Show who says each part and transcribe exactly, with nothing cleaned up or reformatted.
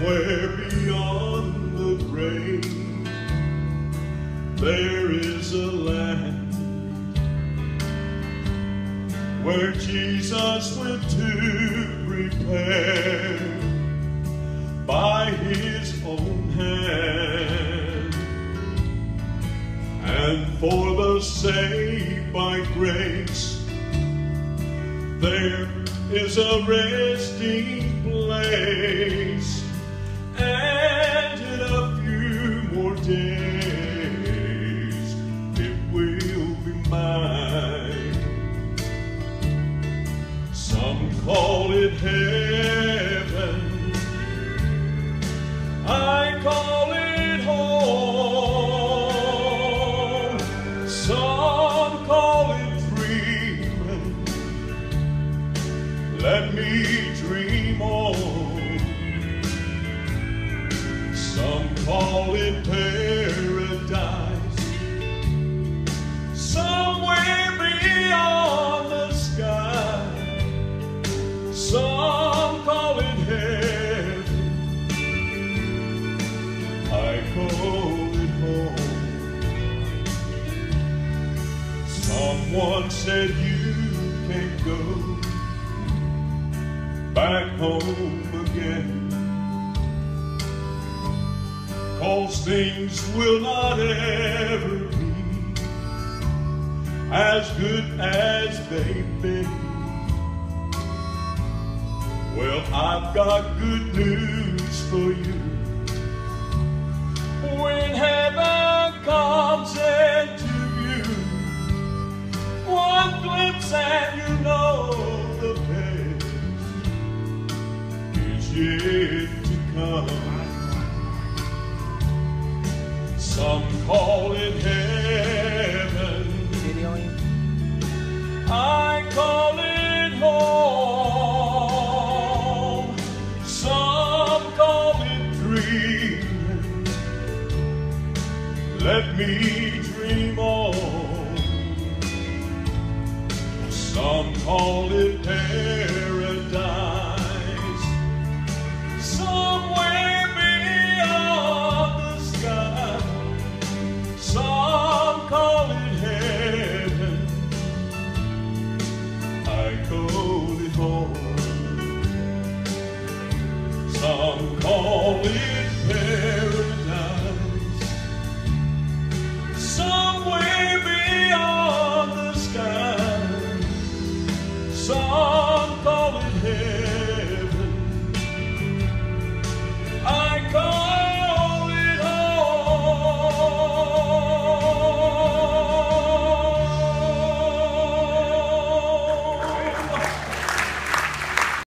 Speaker 1: Somewhere beyond the grave, there is a land where Jesus went to prepare by his own hand. And for the saved by grace, there is a resting place. And in a few more days, it will be mine. Some call it heaven, I call it home. Some call it dreaming, let me dream on. Some call it paradise, somewhere beyond the sky. Some call it heaven, I call it home. Someone said you can't go back home again, 'cause things will not ever be as good as they've been. Well, I've got good news for you. When heaven comes into view, one glimpse and you know the best is yet to come. Some call it heaven, I call it home. Some call it dreaming, let me dream on. Some call it paradise,